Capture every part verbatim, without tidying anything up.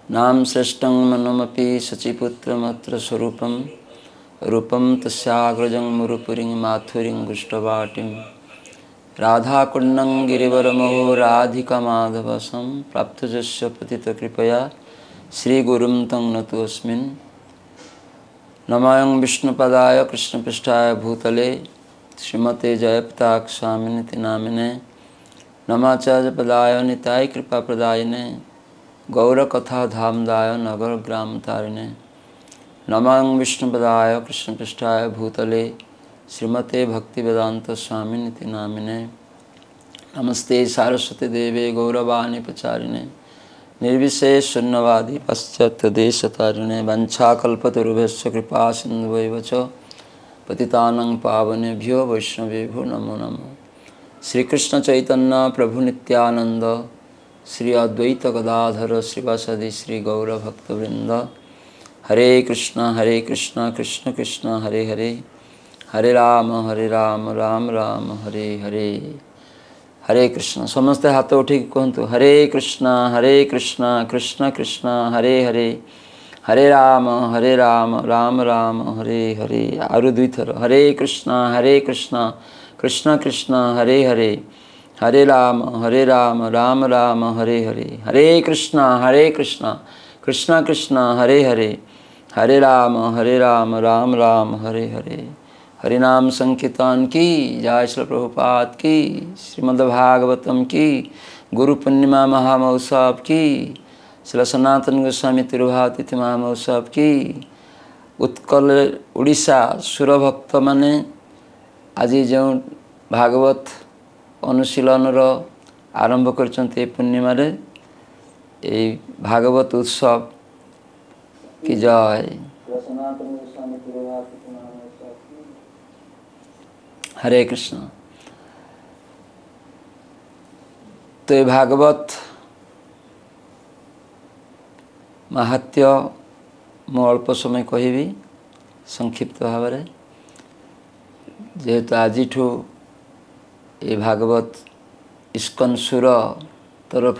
नाम श्रेष्ठं मनमपि शचीपुत्रमत्र स्वरूपं रूपं तस्याग्रजं मुरुपुरिं माथुरिं गुष्टवाटिं राधाकुण्डं गिरिवरमहो राधिकामाधवसं प्राप्तजस्य पतितकृपया श्रीगुरुं तं नतोऽस्मिन्। नमामि विष्णुपदाय कृष्णपृष्ठाय भूतले श्रीमते जयपताक्षामिनिति नामिने नमाचार्यपदाय निताय कृपाप्रदायिने गौरकथाधामदाय नगरग्रामतारिणे नमामि विष्णुपदाय कृष्णपृष्ठाय भूतले श्रीमते भक्तिवेदांत स्वामिनिति नामिने नमस्ते सारस्वती देवे गौरवाणी प्रचारिणे निर्विशेष शून्यवादी पाश्चात्य देशतारिणे वंशाकल्पतरुभ्यश्च कृपा सिन्धुभैव च पतितानां पावनेभ्यो वैष्णवेभ्यो नमो नमः। श्री कृष्ण चैतन्य प्रभु नित्यानंद श्री अद्वैत गदाधर श्रीवासदि श्री गौर भक्तवृंद। हरे कृष्णा हरे कृष्णा कृष्ण कृष्ण हरे हरे हरे राम हरे राम राम राम हरे हरे। हरे कृष्ण समस्ते हाथ उठी कहतु हरे कृष्णा हरे कृष्णा कृष्ण कृष्ण हरे हरे हरे राम हरे राम राम राम हरे हरे। आरु दुई थर हरे कृष्णा हरे कृष्णा कृष्ण कृष्ण हरे हरे हरे राम हरे राम राम राम हरे हरे। हरे कृष्णा हरे कृष्णा कृष्ण कृष्ण हरे हरे हरे राम हरे राम राम राम हरे हरे। हरि नाम संकीर्तन की जय। श्री प्रभुपाद की श्रीमद्भागवतम की गुरु पूर्णिमा महामहोत्सव की श्री सनातन गोस्वामी तिरुभातिथि महामहोत्सव की उत्कल ओडिशा सुर भक्त माने आज जो भागवत अनुशीलन आरंभ करछन्ते पूर्णिमा रे ए भागवत उत्सव की जय। हरे कृष्ण। तो ये भागवत महात्म्य मु अल्प समय कहबी संक्षिप्त भाव में जेहेतु आज ये भागवत इस्कन सुर तरफ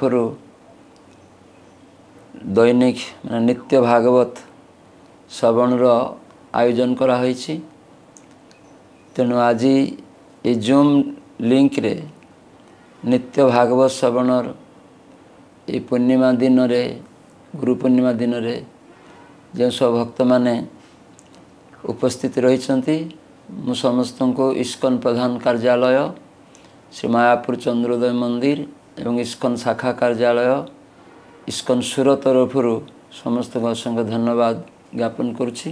दैनिक माने नित्य भागवत श्रवण आयोजन करा होईछि। तेणु आज ये जूम लिंक रे नित्य भागवत श्रवणर ये पूर्णिमा दिन रे गुरु पूर्णिमा दिन रे जो सब भक्त माने उपस्थित रही मु समस्त को इस्कन प्रधान कार्यालय श्री मायापुर चंद्रोदय मंदिर एवं इस्कन शाखा कार्यालय इस्कन सुर तरफ समस्त को असंख्य धन्यवाद ज्ञापन करुछि।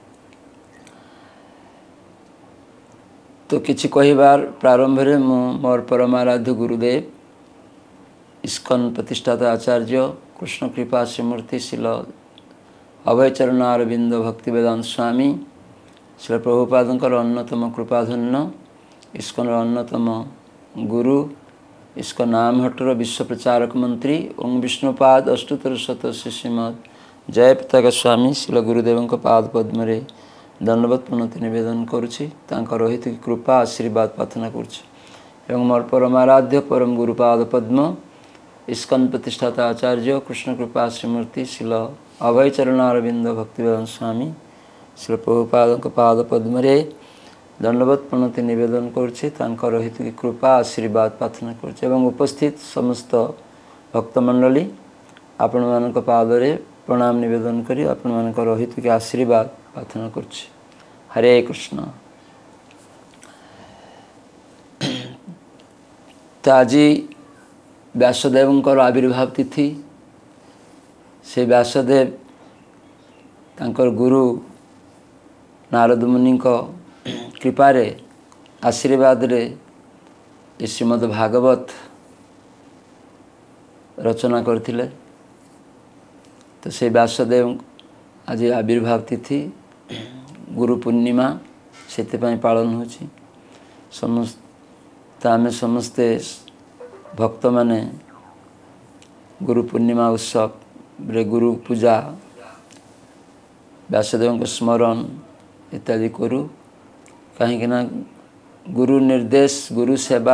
तो किछि कहिबार प्रारंभ रे मु मोर परमाराध्य गुरुदेव इस्कन प्रतिष्ठाता आचार्य कृष्ण कृपा श्रीमूर्ति शिल अभयचरण अरविंद भक्तिवेदांत स्वामी श्री प्रभुपादंकर अन्यतम कृपाधन्य इस्कन अन्यतम गुरु इस्कन नामहट्टर विश्व प्रचारक मंत्री ओं विष्णुपाद अष्टोत्तर शत श्रीमद जयपताका स्वामी शिल गुरुदेव पाद पद्म रे दंडवत पुनति निवेदन करुछि। तांकर हित कृपा आशीर्वाद प्रार्थना करुछि एवं मोर परमाराध्य परम गुरुपाद पद्म इस्कन प्रतिष्ठाता आचार्य कृष्ण कृपा श्रीमूर्ति शिल अभयचरण अरविंद भक्तिवेदांत स्वामी श्री प्रभुपाद पाद पद्म रे दंडवत प्रणति निवेदन करुछि। तांकर हित कृपा आशीर्वाद प्रार्थना करुछि एवं उपस्थित समस्त भक्तमंडली आपण मानक पाद रे प्रणाम निवेदन करी आपण मानकर हित के आशीर्वाद प्रार्थना करुछि। हरे कृष्ण। तो आज व्यासदेवंकर आविर्भाव तिथि से व्यासदेव तांकर गुरु नारद मुनि कृपारे आशीर्वाद रे श्रीमद् भागवत रचना करथिले। तो से व्यासदेव आज आविर्भाव तिथि गुरु पूर्णिमा से पालन होछि। समस्त आम समस्ते भक्त माने गुरु पूर्णिमा उत्सव रे गुरु पूजा व्यासदेव स्मरण इत्यादि करूँ कहीं गुरु निर्देश गुरु सेवा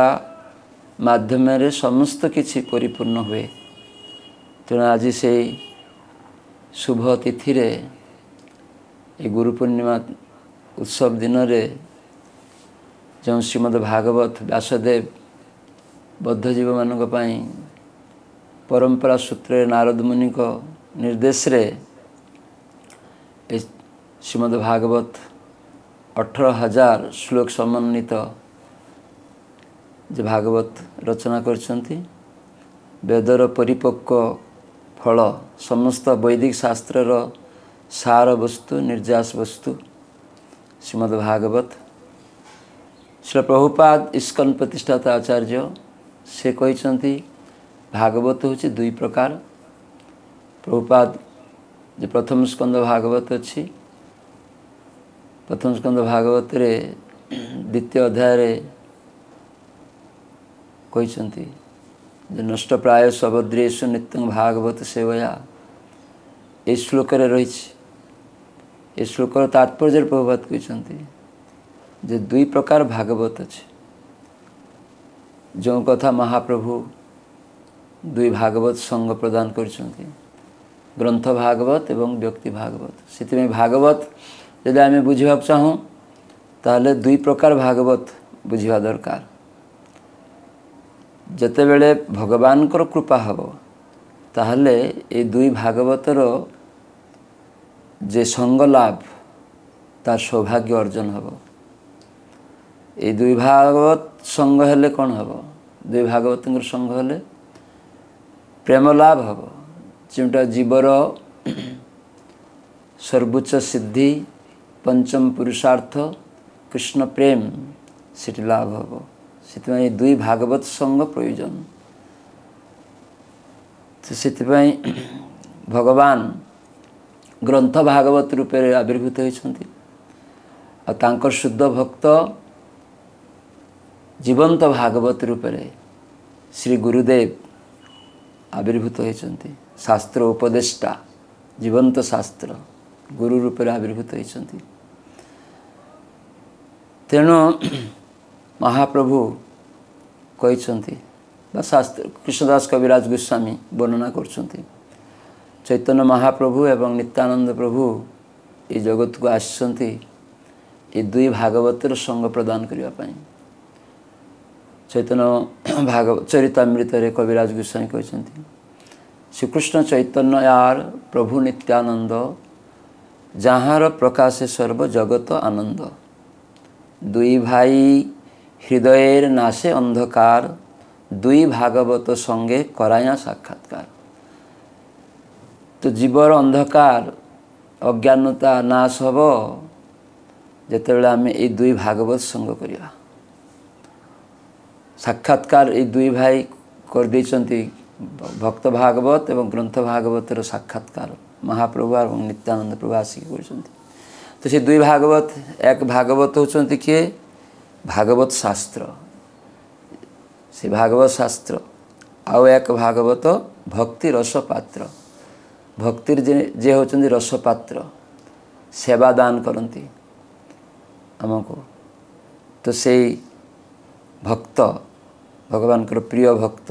माध्यम रे समस्त किछि परिपूर्ण हुए। तेणु आज से शुभ तिथि रे ए गुरु पूर्णिमा उत्सव दिन रे जो श्रीमद् भागवत व्यासदेव बद्धजीव मानक पई परंपरा सूत्र नारद मुनि को निर्देश रे श्रीमद् भागवत अठारह हजार श्लोक समन्वित जो भागवत रचना करछंती वेदर परिपक्व फल समस्त वैदिक शास्त्रर सार वस्तु निर्यास वस्तु श्रीमद् भागवत श्री प्रभुपाद इस्कन प्रतिष्ठाता आचार्य से कहते भागवत होची दुई प्रकार। प्रभुपाद जो प्रथम स्कंद भागवत अच्छी प्रथम स्कंद भागवत रे द्वितीय अध्याय रे कहते जो नष्ट प्राय सबद्रेशु नित्यं भागवत सेवया ए श्लोक रही ए श्लोकर तात्पर्य प्रभुपाद कहते जे दुई प्रकार भागवत अच्छे जो कथा महाप्रभु दुई भागवत संग प्रदान करछंती ग्रंथ भागवत एवं व्यक्ति भागवत से भागवत यदि आम बुझा चाहूँ ताहले दुई प्रकार भागवत बुझा दरकार। जते बेले भगवान कर कृपा हब ताहले ए दुई भागवतर जे संग लाभ तार सौभाग्य अर्जन हब। ए दुई भागवत संग हेले कौन हब दुई भागवत संग हेले प्रेम लाभ हब जोटा जीवर सर्वोच्च सिद्धि पंचम पुरुषार्थ कृष्ण प्रेम सेठी लाभ हब से दुई भागवत संग प्रयोजन। तो से भगवान ग्रंथ भागवत रूपे आविर्भूत होती और शुद्ध भक्त जीवंत भागवत रूपे श्री गुरुदेव आविर्भूत होती शास्त्र उपदेष्टा जीवंत शास्त्र गुरु रूपे आविर्भूत होती। तेणु महाप्रभु कहते शास्त्र कृष्णदास कविराज गोस्वामी वर्णना करछंती चैतन्य महाप्रभु एवं नित्यानंद प्रभु ये जगत को आसछंती ये दुई भागवतर संग प्रदान करिया पई। चैतन्य भागवत चरितामृत रे कविराज गोस्वामी कहते श्रीकृष्ण चैतन्य यार प्रभु नित्यानंद जहाँ प्रकाशे सर्व जगत आनंद दुई भाई हृदयर नाशे अंधकार दुई भागवत संगे कराया साक्षात्कार। तो जीवर अंधकार अज्ञानता नाश हब जेतेबेले आमे ए दुई भागवत संग करिया। साक्षात्कार ए दुई भाई कर देछंती भक्त भागवत एवं ग्रंथ भागवतर साक्षात्कार महाप्रभु और नित्यानंद प्रभु आसिक करछंती। तो से दुई भागवत एक भागवत होचंती किए भागवत शास्त्र से भागवत शास्त्र आउ एक भागवत भक्ति रस पात्र भक्तिर जे जे होचंती रस पात्र सेवा दान करती आमको। तो से भक्त भगवान कर प्रिय भक्त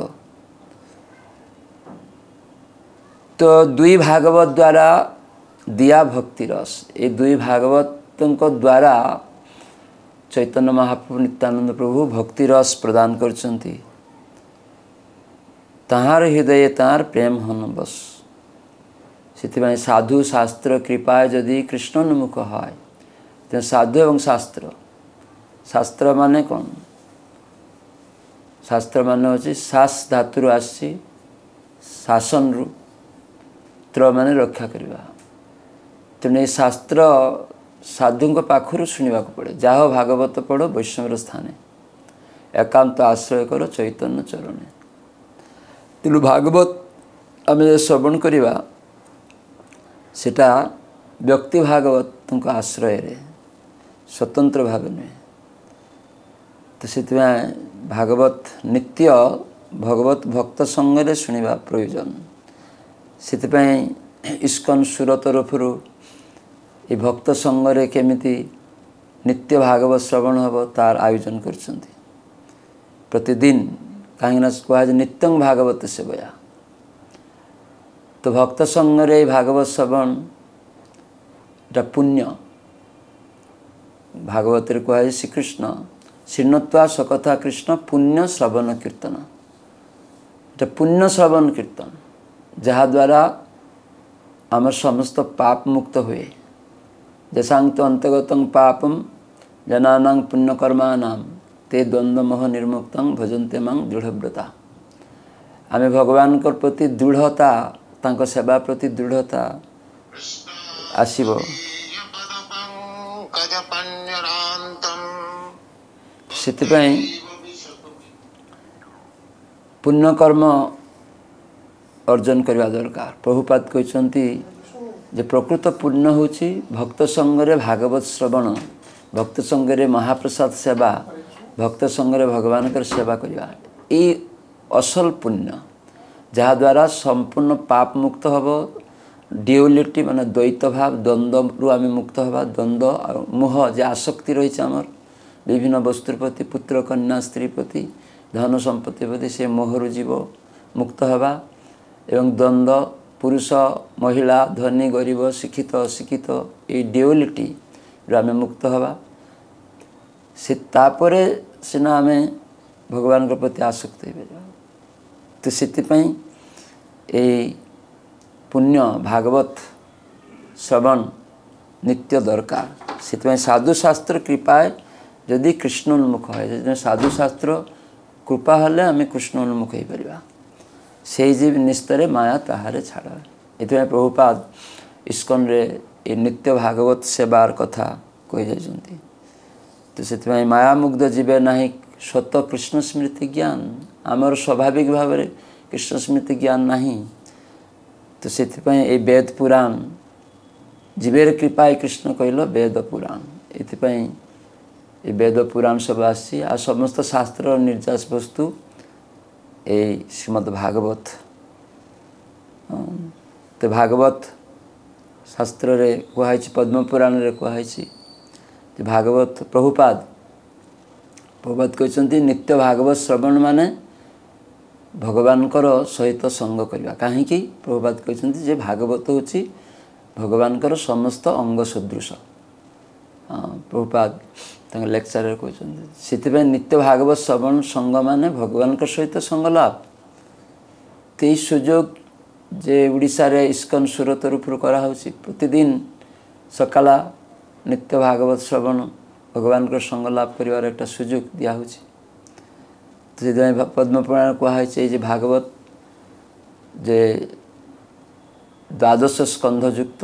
तो दुई भागवत द्वारा दिया भक्ति रस ये दुई भागवत द्वारा चैतन्य महाप्रभु नित्यानंद प्रभु भक्ति रस प्रदान करछंती ताहार हृदय तार प्रेम हन बस। से साधु शास्त्र कृपा जदि कृष्ण उन्मुख है तो साधु एवं शास्त्र शास्त्र माने कौन शास्त्र माने होची शास धातुर आसी शासन रु त्र माने रक्षा करवा। तेणु शास्त्र साधु पाखर शुणा पड़े जाह भागवत पढ़ वैष्णव स्थाने एकांत आश्रय कर चैतन्य चरण। तेणु भागवत आम श्रवण करवा सेटा व्यक्ति भागवत आश्रय रे स्वतंत्र भाव नुहे। तो से भागवत नित्य भगवत भक्त संगे शुणा प्रयोजन। से इस्कन सुर तरफर ये भक्त संगरे केमिति नित्य भागवत श्रवण हम तार आयोजन करछंती प्रतिदिन कहीं कहज नित्यं भागवत सेवया। तो तो भक्त संगरे भागवत श्रवण एटा पुण्य भागवत रे कहे श्रीकृष्ण श्रीणत्वा सकथा कृष्ण पुण्य श्रवण कीर्तन एटा पुण्य श्रवण कीर्तन जहाँ द्वारा आम समस्त पाप मुक्त हुए जसांग तो अंतगतं पापम जनानां पुण्यकर्माणां ते द्वंद्वमोह निर्मुक्तं भजन्ते मां दृढ़व्रता आमे भगवान को प्रति दृढ़ता तांको सेवा प्रति दृढ़ता आसीबो सेतिपई पुण्य कर्म अर्जन करवा दरकार। प्रभुपाद कहते जे प्रकृत पुण्य होची भक्त संगरे भागवत श्रवण भक्त संगरे महाप्रसाद सेवा भक्त संगरे भगवान कर सेवा करवा ई असल पुण्य जहाँ द्वारा संपूर्ण पाप मुक्त हब ड्यूअलिटी माने द्वैत भाव द्वंद्व रु आम मुक्त हवा द्वंद्व और मोह जे आसक्ति रही आमर विभिन्न वस्तुर प्रति पुत्र कन्या स्त्री प्रति धन संपत्ति प्रति से मोहरु जीव मुक्त हवा एवं द्वंद्व पुरुष महिला धनी गरीब शिक्षित अशिक्षित ये ड्यूअलिटी रु आम मुक्त हवा से तापरे सिना आम भगवान के प्रति आसक्त हो तो सेतिपई ए पुण्य भागवत श्रवण नित्य दरकार से साधु शास्त्र कृपाए जदि कृष्ण उन्मुख है साधु शास्त्र कृपा हेले आम कृष्ण उन्मुख हो पार से जीव निस्तरे माया ताहारे छाड़ ये प्रभुपाद इस्कन रे ए नित्य भागवत सेवार कथा कही जाइछन्ति तो से माया मुग्ध जीवे नाही स्वत कृष्ण स्मृति ज्ञान आमर स्वाभाविक भाव में कृष्ण स्मृति ज्ञान नहीं तो से वेद पुराण जीवेर कृपा कृष्ण कहल वेद पुराण ये वेद पुराण सब आसी आ समस्त शास्त्र निर्यास वस्तु ए श्रीमद् भागवत तो भागवत शास्त्र रे कहुई पद्म पुराण रे कहुई भागवत प्रभुपाद प्रभुपाद कहते नित्य भागवत श्रवण माने भगवान सहित संग करवा कहीं प्रभुपाद कहते जे भागवत होची भगवान समस्त अंग सदृश प्रभुपाद लेक्चर कहते से नित्य भागवत श्रवण संग माने भगवान सहित संग लाभ तो सुजोग जे उड़ीसा रे इस्कन सुर तरफ करा प्रतिदिन सकाला नित्य भागवत श्रवण भगवान को संग लाभ कर एक सुजोग दिया तो से पद्म पुराण कहुई भागवत जे द्वादश स्कंध युक्त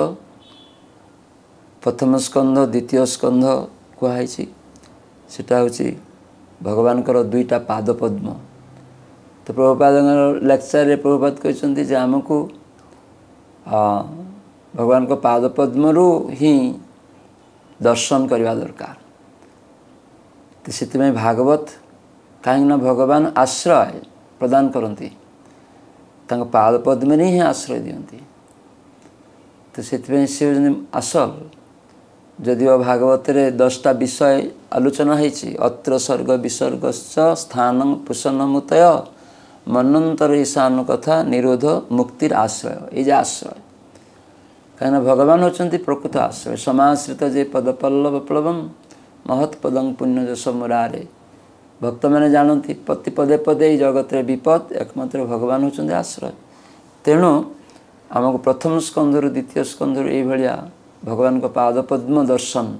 प्रथम स्कंध द्वितीय स्कंध कहुई सेटा हूँ भगवान को दुईटा पाद पद्म तो प्रभुपाद लेक्चर रे प्रभुपाद कहते आमको भगवान को पाद पद्म रु ही दर्शन करवा दरकार तो से भागवत कहीं भगवान आश्रय प्रदान करती पाद पद्म ही आश्रय दियंती तो से आसल जदिव भागवत रे दसटा विषय आलोचना होती अत्र सर्ग विसर्ग स्थान पुषण मुतय मनंतर ईशान कथा निरोध मुक्तिर आश्रय ये आश्रय कहीं भगवान होती प्रकृत आश्रय समाश्रित जे पदपल्लव प्लवम महत्पदं पुण्यजश मुरारे भक्त मैंने जानती प्रति पदे पदे जगत विपद एकमात्र भगवान होती आश्रय तेणु आमको प्रथम स्कंधर द्वितीय स्कंधर ये भगवान को पाद पद्म दर्शन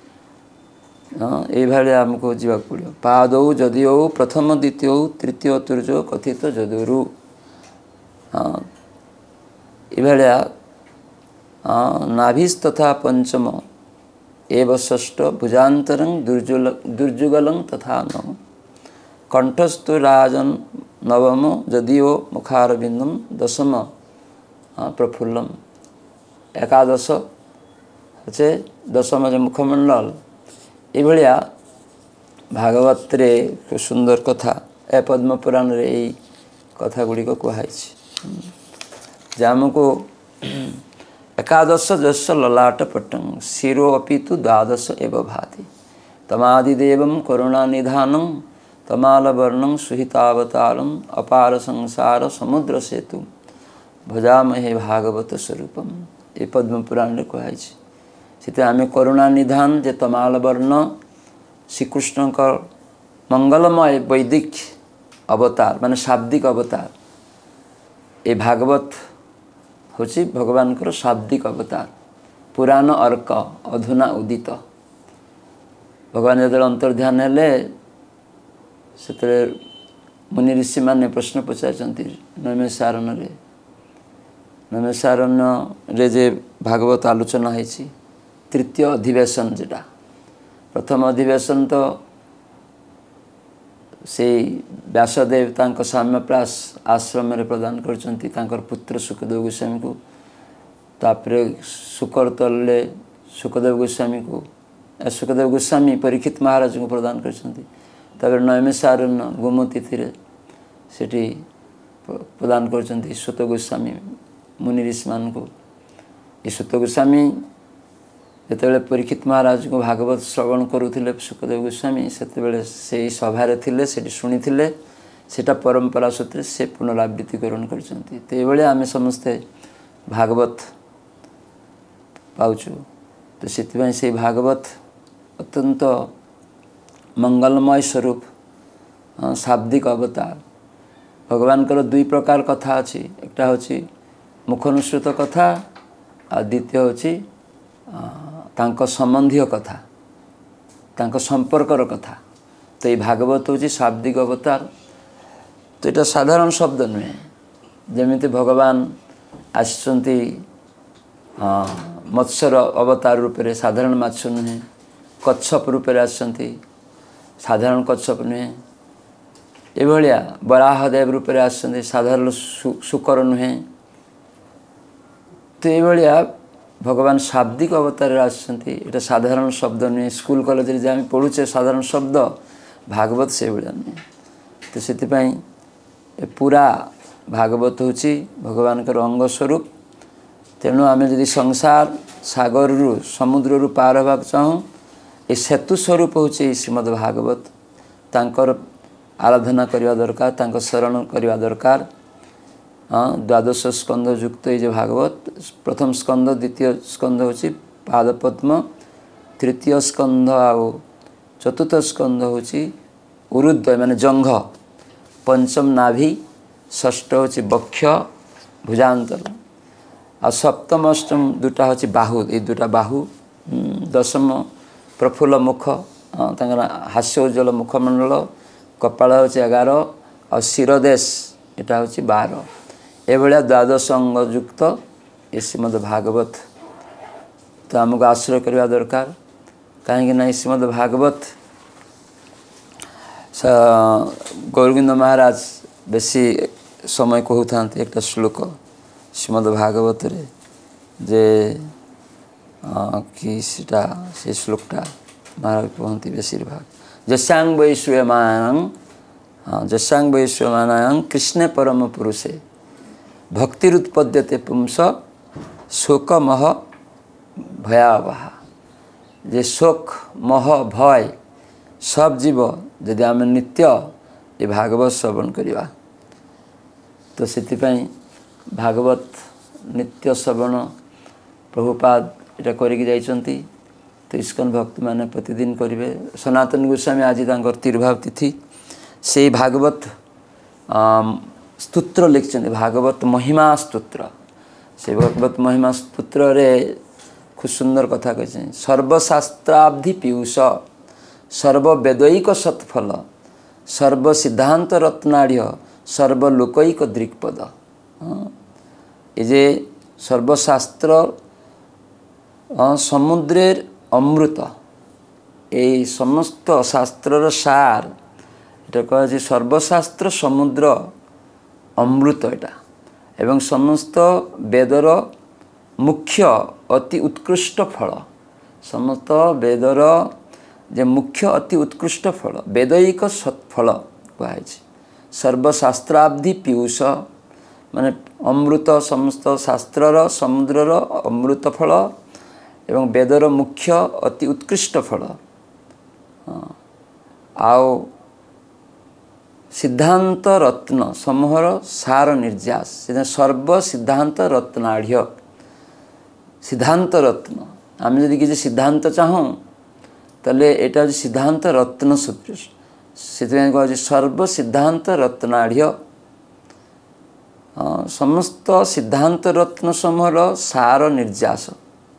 ये आमको जावाक पड़ो पादौ जदिओ प्रथम द्वितीय तृतीय तुर्जो कथित जदुरु हाँ ये नाभिस्तथा पंचम एव षष्ठ भुजांतरं दुर्जुगलं तथा नव कंठस्थु राजन नवम जदिओ मुखारबिंदम दशम प्रफुल्लम एकादश अच्छे दशम जो मुखमंडल ये भागवत रे सुंदर कथा ए पद्म पुराण रे यही कथा गुड़िक कहुई आमको एकादश जस्य ललाट पट्टं शिरो अपि तु द्वादश एव भाति तमादिदेवं करुणानिधानं तमालवर्णं सुहितावतारं अपार संसार समुद्र सेतु भजामहे भागवत स्वरूपम ये पद्म पुराण रे कहै छै सेते आमे करुणा निधान जे तमाल वर्ण श्रीकृष्ण का मंगलमय वैदिक अवतार माने शाब्दिक अवतार ये भागवत होची भगवान को शाब्दिक अवतार पुराण अर्क अधुना उदित भगवान जो अंतर्ध्यान हेले से मुनि ऋषि माने प्रश्न पचारचंती नैमिषारण्य रे नैमिषारण्य रे जे भागवत आलोचना है तृतीय अधिवेशन जेटा प्रथम अधिवेशन तो से व्यासदेव तांको साम्यप्रास आश्रम रे प्रदान करचंती तांकर पुत्र सुखदेव गोस्वामी को तापरे सुकरतले सुखदेव गोस्वामी को सुखदेव गोस्वामी परीक्षित महाराज को प्रदान करचंती तापर नैमिषारण्य गोमती तीरे सेठी प्रदान करचंती सुत गोस्वामी मुनि ऋषि मान को ये सुत गोस्वामी जेतेबेले परीक्षित महाराज को भागवत श्रवण करुथिले सुखदेव गोस्वामी सेतेबेले से सभा रे थिले सेठी सुनिथिले सेटा परंपरा सूत्र से पुनरावृत्तिकरण करचंती ते बेले आमे समस्ते भागवत पाउछु तो सेति से भागवत अत्यंत मंगलमय स्वरूप शाब्दिक अवतार भगवान को दुई प्रकार कथा अच्छी एक हूँ मुखानुसृत कथा और द्वितीय हूँ संबंधी कथा तांको संपर्कर कथा तो ये भागवत हूँ शाब्दिक अवतार तो ये साधारण शब्द नुहे जमी भगवान आसचंती मत्स्यर अवतार रूप से साधारण माछ नुहे कच्छप रूप से आसचंती साधारण कच्छप नुहे ये बराहदेव रूप से आसचंती साधारण शुकर नुहे तो ये भगवान शाब्दिक अवतार आसचंती एटा साधारण शब्द नुहे स्कूल कॉलेज रे जे पढ़ुचे साधारण शब्द भागवत से भाया नुहे तो से पूरा भागवत हूँ भगवान का अंग स्वरूप तेणु आम जदि संसार सागर रु समुद्र रु पार होगा चाहूँ ये सेतु स्वरूप हूँ श्रीमद् भागवत तांकर आराधना करवा दरकार तांकर शरण करवा दरकार हाँ द्वादश स्कंद युक्त ये भागवत प्रथम स्कंद द्वितीय स्कंद हूँ पादपद्म तृतीय स्कंद आउ चतुर्थ स्कंद हूँ उरुद्वय माने जंघ पंचम नाभि षष्ठ हूँ वक्ष भुजांतर आ सप्तम अष्टम दुटा हूँ बाहु ये दुटा बाहु दशम प्रफुल्ल मुख हास्योज्वल मुखमंडल कपाल हूँ एगार और शिरदेश यहाँ हूँ बार एभलिया द्वादश अंग युक्त ये श्रीमद् भागवत तो आमको आश्रय करवा दरकार कहीं श्रीमद् भागवत गौरगोविंद महाराज बेसी समय कहता एक श्लोक श्रीमद् भागवत रे जे कि सीटा से श्लोकटा महाराज कहती बेसीरभाग जस्यांग वैश्वमानं जस्यांग वैश्वमानं कृष्णे परम पुरुषे भक्तिरुत्पद्यते पुंस शोक मह भयावह जे शोक मह भय सब जीव यदि आम नित्य ये भागवत श्रवण करवा तो से भागवत नित्य श्रवण प्रभुपाद इटा करके जाइछंती तो इस्कन भक्त माने प्रतिदिन करेंगे सनातन गोस्वामी आज तांकर तिरुभाव तिथि से भागवत स्तोत्र लिखते भागवत महिमा स्तोत्र से भागवत महिमा स्तोत्र रे खूब सुंदर कथा कही सर्वशास्त्राब्धि पीयूष सर्ववेदैक सत्फल सर्व सिद्धांत रत्नाढ़ सर्वलोकैक दृक्पद ये जे सर्वशास्त्र समुद्रेर अमृत ये समस्त शास्त्रर सार এটা कह सर्वशास्त्र समुद्र अमृत एटा एवं समस्त वेदर मुख्य अति उत्कृष्ट फल समस्त वेदर जे मुख्य अति उत्कृष्ट फल वेदैक सत्फल कहुई सर्वशास्त्राब्धि पीयूष माने अमृत समस्त शास्त्रर समुद्रर अमृत फल एवं वेदर मुख्य अति उत्कृष्ट फल आओ सिद्धांत रत्न समूहर सार निर्यास से सर्व सिद्धांत रत्नाढ़ सिद्धांत रत्न आम जदि किसी सिद्धांत चाहूँ ताले एटा हूँ सिद्धांत रत्न सूत्र से कह सर्व सिद्धांत रत्नाढ़ समस्त सिद्धांत रत्न समूहर सार निर्यास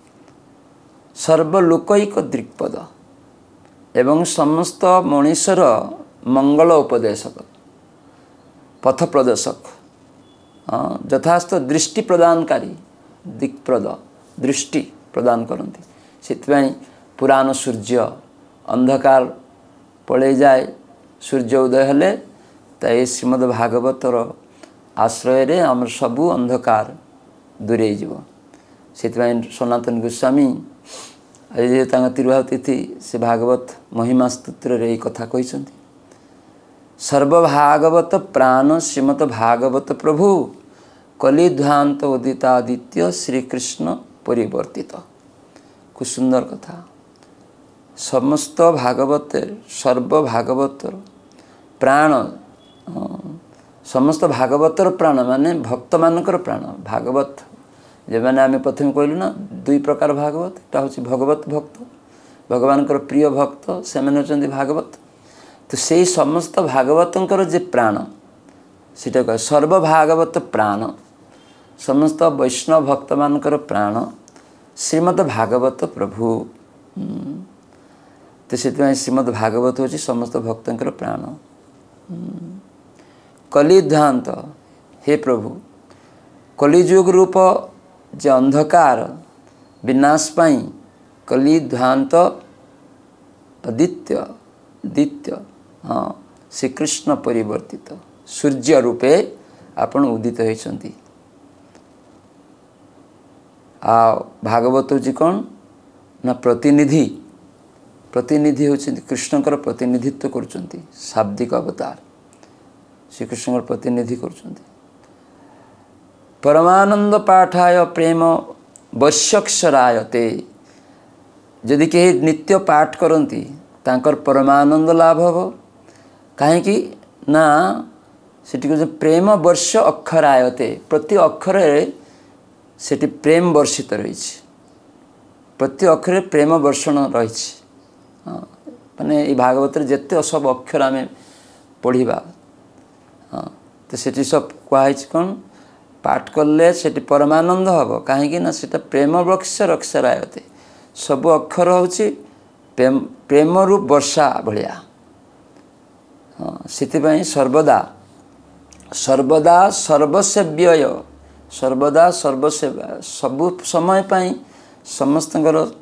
सर्वलोकैक दृक्पद एवं समस्त मनुष्यर मंगल उपदेशक पथ प्रदर्शक यथास्थ दृष्टि प्रदानकारी दिक्प्रद दृष्टि प्रदान करती से पुराण सूर्य अंधकार पड़े जाए सूर्य उदय हेले तो श्रीमद् भागवतर आश्रय आम सबू अंधकार दूरे से सनातन गोस्वामी आज तिरुभाव तिथि से भागवत महिमा स्तोत्र रे कथा कही सर्वभागवत प्राण श्रीमद भागवत प्रभु कलिध्वांत उदितादित्य श्रीकृष्ण परिवर्तित खूब सुंदर कथा समस्त भागवत सर्व भागवतर प्राण समस्त भागवतर प्राण माने भक्त मानकर प्राण भागवत जे मैंने आम प्रथम कहलु ना दुई प्रकार भागवत एटा हूँ भगवत भक्त भगवान प्रिय भक्त से मैंने होचंदी भागवत तो से समस्त भागवतर जे प्राण सीटा कह सर्व भागवत प्राण समस्त वैष्णव भक्त मानकर प्राण श्रीमद् भागवत प्रभु तो से श्रीमद् भागवत होची समस्त भक्तर प्राण कलिध्वांत हे प्रभु कलिजुग रूप जे अंधकार विनाश पाई कलिध्वांत आदित्य दित्य हाँ श्रीकृष्ण परिवर्तित सूर्य रूपे आपण उदित होइछंती आ भागवत जी कौन ना प्रतिनिधि प्रतिनिधि होचंती कृष्णकर प्रतिनिधित्व करुचंती शाब्दिक अवतार श्रीकृष्ण प्रतिनिधि करुचंती परमानंद पाठाय प्रेम वश्यक्षरायते यदि कहीं नित्य पाठ करती तांकर परमानंद लाभ हो कहीं ना से प्रेम वर्ष अक्षरायते प्रति अक्षर से प्रेम वर्षित रही प्रति अक्षर प्रेम वर्षण रही माने ये भागवत जिते सब अक्षर आम पढ़ा हाँ तो से सब कहुई कौन पाठ कले से परमानंद हम कहीं ना से प्रेम वृक्ष रक्षरायते सब अक्षर हूँ प्रेम प्रेम रूप वर्षा भाया हाँ से सर्वदा सर्वदा सर्वसेव्य सर्वदा सर्वसेवा सबु समय पाई समस्त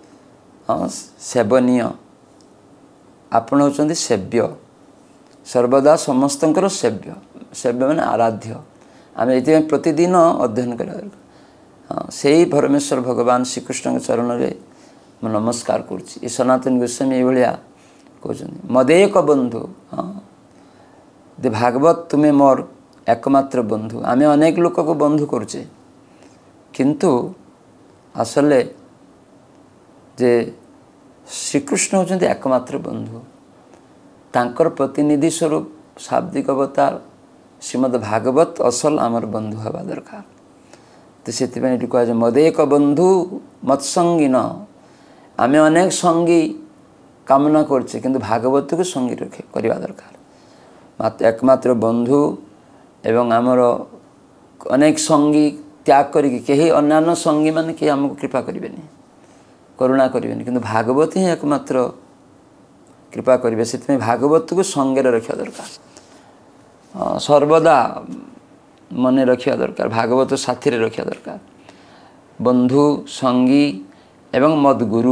सेवनीय आपण होचंदी सेव्य सर्वदा समस्तंकर सेव्य सेव्य माने आराध्य आम ये प्रतिदिन अध्ययन कर हाँ से ही परमेश्वर भगवान श्रीकृष्ण चरण रे मैं नमस्कार करुच्ची सनातन गोस्वामी ये कहते मदेक बंधु हाँ दे भागवत तुम्हें मोर एकमात्र बंधु आम अनेक लोक को बंधु करुचे किंतु आसले जे श्रीकृष्ण होचंदी एकमात्र बंधु तांकर प्रतिनिधि स्वरूप शाब्दिक अवतार श्रीमद् भागवत असल आमर बंधु हवा दरकार तो से कह मदेक बंधु मत्संगी न आम अनेक संगी कामना करछे किंतु भागवत को संगी रखे करवा दरकार मात्र एकमात्र बंधु एवं आमर अनेक संगी त्याग करी कहीं अन्य संगी मान कि आमको कृपा करें करुणा करें किंतु भागवत ही एकमात्र कृपा करेंगे से भागवत को संगे रखा दरकार सर्वदा मन रखा दरकार भागवत साथी रखा दरकार बंधु संगी एवं मत गुरु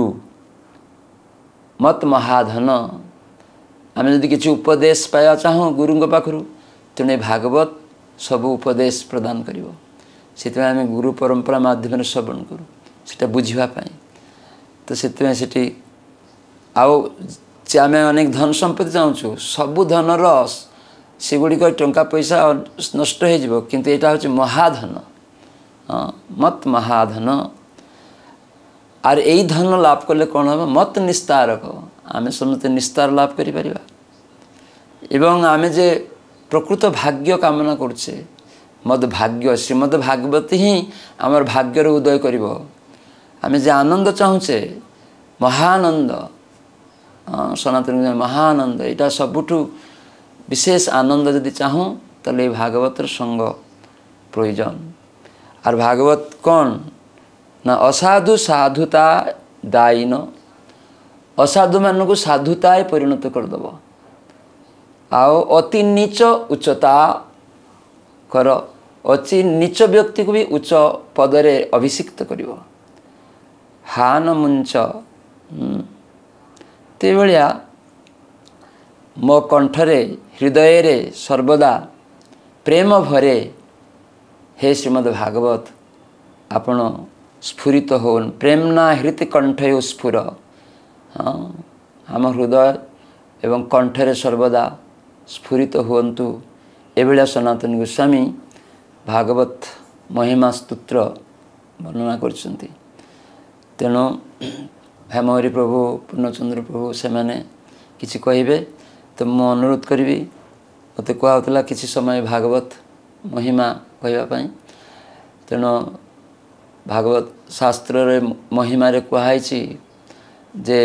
मत महाधन आम जदि किसी उपदेश पाया चाहूँ गुरु पाखु तेणु भागवत सबू उपदेश प्रदान कर आम गुरु परंपरा माध्यम श्रवण करूँ से बुझापी तो से आउ आम अनेक धन संपत्ति चाहूँ सबू धन रस सेगुड़िक टंका पैसा नष्ट हो किंतु यहाँ हूँ महाधन हाँ मत महाधन आर यही धन लाभ कले कौन हम मत निस्तारक आम समस्त निस्तार लाभ करें एवं आम जे प्रकृत भाग्य कामना करछे मद भाग्य श्रीमद भागवत ही आमर भाग्यर उदय करिवो आमे जे आनंद चाहूचे महानंद सनातन महानंद एटा सबुठु विशेष आनंद यदि चाहूँ तले भागवत संग प्रयोजन और भागवत कौन ना असाधु साधुता दायीन असाधु मान को साधुताए परिणत करदेव आओ अति नीच उच्चता कर अति नीच व्यक्ति को भी उच्च पदरे अभिषिक्त करिवो हान मुंच ते भलिया मो कंठरे हृदय रे सर्वदा प्रेम भरे हे श्रीमद् भागवत आपण स्फुरित होन प्रेमना हृत कंठे स्फुर हाँ आम हृदय एवं कंठरे सर्वदा स्फुरित हुंतु एभलिया सनातन गोस्वामी भागवत महिमा स्तोत्र वर्णना करछन्ति तेणु हेमहरि प्रभु पूर्णचंद्र प्रभु से मैंने किसी कहे तो मु अनुरोध करी मत कहला किसी समय भागवत महिमा कहवाई तेणु भागवत शास्त्र रे महिमा रे कहुई जे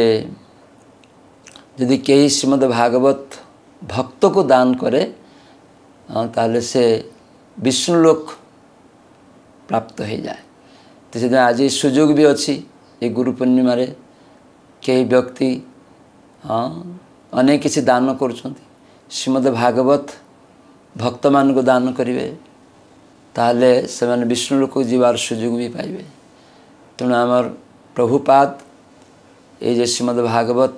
यदि कहीं श्रीमद् भागवत भक्त को दान करे ताले से विष्णुलोक प्राप्त हो जाए तो से आज सुजोग भी अच्छी ये गुरु पूर्णिमा रे कई व्यक्ति हाँ अनेक किसी दान करुँच श्रीमद् भागवत भक्त मान को दान करेंगे ताले से मैंने विष्णुलोक जीवार सुजोग भी पाइबे तेणु आमर प्रभुपाद ये श्रीमद् भागवत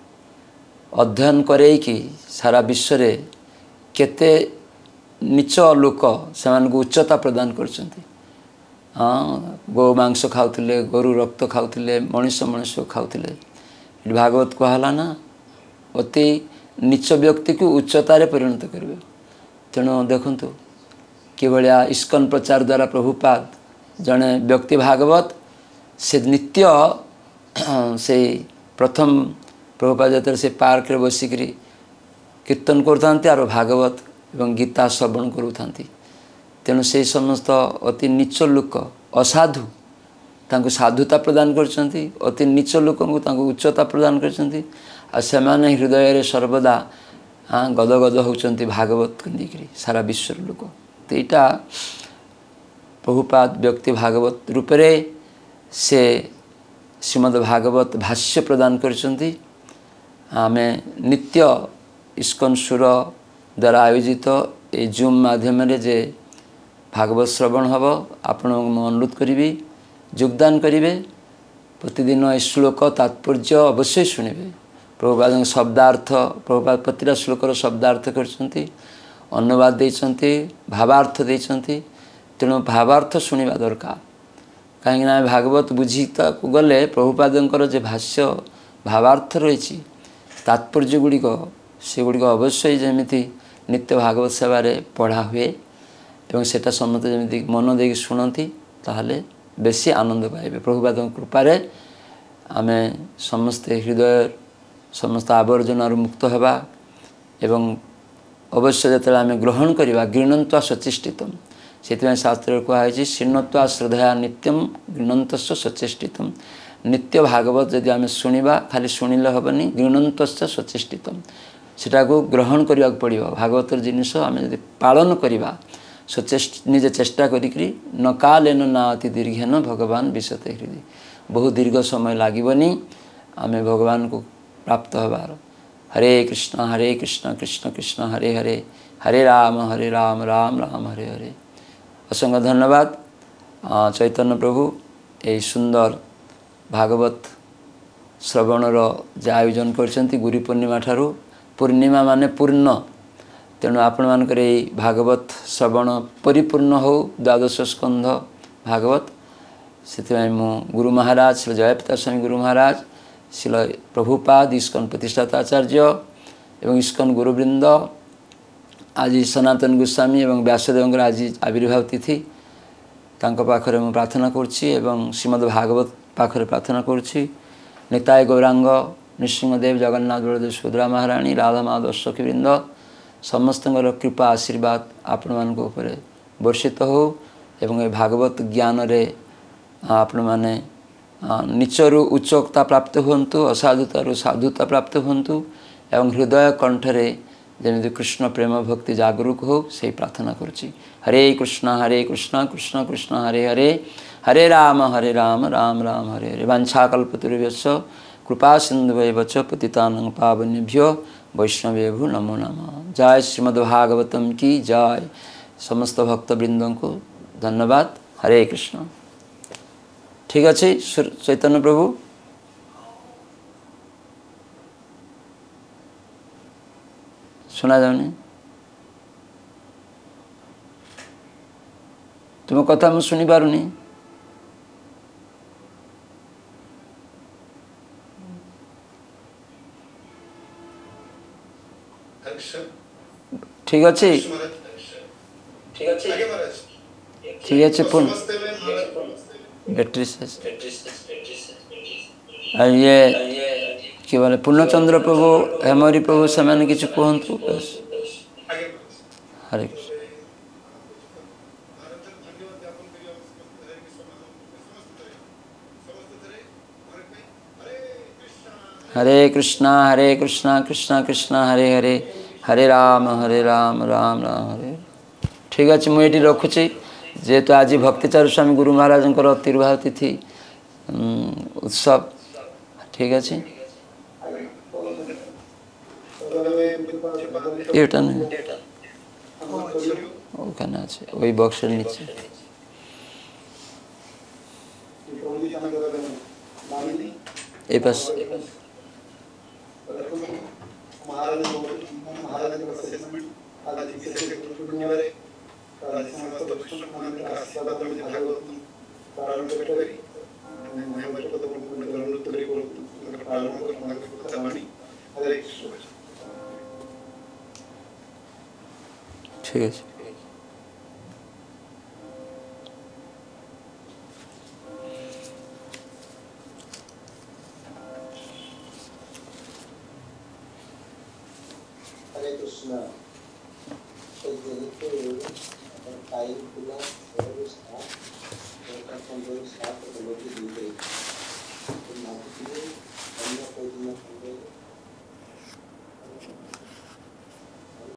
अध्ययन करे कि सारा विश्व रे केते नीच लोक से उच्चता प्रदान करछन्ति हाँ गो मांस खाऊले गोरु रक्त खाऊले मनुष्य मनुष्य खाऊले भागवत कहला ना अति नीच व्यक्ति को उच्चतार परिणत करेंगे तेणु देखंतु किभलिया इस्कन प्रचार द्वारा प्रभुपाद जड़े व्यक्ति भागवत से नित्य से प्रथम प्रभुपाद जो से पार्क रे बसिकी कीर्तन करते और भागवत एवं गीता श्रवण करूँ तेणु से समस्त अति नीच लोक असाधु तांको साधुता प्रदान करछन्ति अति नीच लोक को उच्चता प्रदान करछन्ति आ सेमाने हृदय रे सर्वदा हाँ गदगद होउछन्ति भागवत को लेकर सारा विश्व लोक तो यहाँ प्रभुपाद व्यक्ति भागवत रूप रे से श्रीमद् भागवत भाष्य प्रदान करछन्ति आमे नित्य इस्कन सुर द्वारा आयोजित ए जूम माध्यम जे भागवत श्रवण हम आपण अनुरोध करी योगदान करेंगे प्रतिदिन ए श्लोक तात्पर्य अवश्य शुणवे प्रभुपाद शब्दार्थ प्रभुपाद प्रतिटा श्लोकर शब्दार्थ करछन्ति अनुवाद देइछन्ति भावार्थ देइछन्ति तेणु भावार्थ शुणवा दरकार कहीं भागवत बुझीता को गले प्रभुपादंकर जे भाष्य भावार्थ रही तात्पर्य गुड़िक से गुड़िक अवश्य जमी नित्य भागवत सेवा पढ़ा हुए एवं सेटा समस्त जमी मन दे शुणती ताहले बेसी आनंद पाइबे प्रभुपाद कृपार आमे समस्ते हृदय समस्त आवर्जन मुक्त होगा एवं अवश्य जो आम ग्रहण करवा गृणंत्वा सचेष्टितम से शास्त्र कहुई शृण्वत्वा श्रद्धया नित्यम गृणंतस्व सचेष्टितम नित्य भागवत जदि आम शुणा खाली शुणिले हेनी गृणंतस्व सचेष्टितम सेटा को ग्रहण करने पड़ो भागवतर जिनिस आम जब पालन करवा सचेष्ट निजे चेष्टा करी न कालेन ना अति दीर्घेन भगवान विशते हृदय बहुत दीर्घ समय लगनी आम भगवान को प्राप्त होबार हरे कृष्ण हरे कृष्ण कृष्ण कृष्ण हरे हरे हरे राम हरे राम राम राम हरे हरे असंख्य धन्यवाद चैतन्य प्रभु यही सुंदर भागवत श्रवणर जे आयोजन करछन्ति गुरु पूर्णिमा ठारू पूर्णिमा माने पूर्ण तेणु आपण मानकर भागवत श्रवण परिपूर्ण हो द्वादश स्कंध भागवत से मु गुरु महाराज श्री जयप्रताप स्वामी गुरु महाराज श्री प्रभुपाद इस्कन प्रतिष्ठाता आचार्य एवं इस्कन गुरुवृंद आज सनातन गोस्वामी एवं व्यासदेव आज आविर्भाव तिथि तांको पाखरे मु प्रार्थना करुच्ची एवं श्रीमद् भागवत पाखरे प्रार्थना करुच्ची निताय गौरांग नृसिंहदेव जगन्नाथ बलदेव सुभद्रा महारानी राधा माधव सखीवृंद समस्त कृपा आशीर्वाद आपण मान ऊपर वर्षित हो एवं ए भागवत ज्ञान रे आपण माने नीचरु उच्चता प्राप्त हुंतु असाधुतारु साधुता प्राप्त हुंतु एवं हृदय कंठरे जमी कृष्ण प्रेम भक्ति जागरूक हो से प्रार्थना करुच्ची। हरे कृष्ण हरे कृष्ण कृष्ण कृष्ण हरे हरे हरे राम हरे राम राम राम हरे हरे। वांछाकल्पतरुभ्यश्च कृपा सिन्धुभ्येव च पतितानां पावनेभ्यो वैष्णवेभ्यो नमो नमः। जय श्रीमद्भागवतम की जय। समस्त भक्तवृंदों को धन्यवाद। हरे कृष्ण। ठीक अच्छे चैतन्य प्रभु सुना जाऊनी तुम कथा मुझे शुणी पारुनी। ठीक अच्छे ठीक अच्छे पुन बैटरी से ये कि बोले पूर्णचंद्र प्रभु हेमरी प्रभु से मैंने किसी कहतु। हरे हरे कृष्णा हरे कृष्णा कृष्णा कृष्णा हरे हरे हरे राम हरे राम राम राम हरे। ठीक अच्छे मुझे रखुची जेहेतु आज भक्तिचारू स्वामी गुरु महाराज तिरुभाव तिथि उत्सव। ठीक अच्छे ये नहीं वही बॉक्स नीचे ये बस ठीक है। हरे कृष्णा एक जगत पे टाइम खुला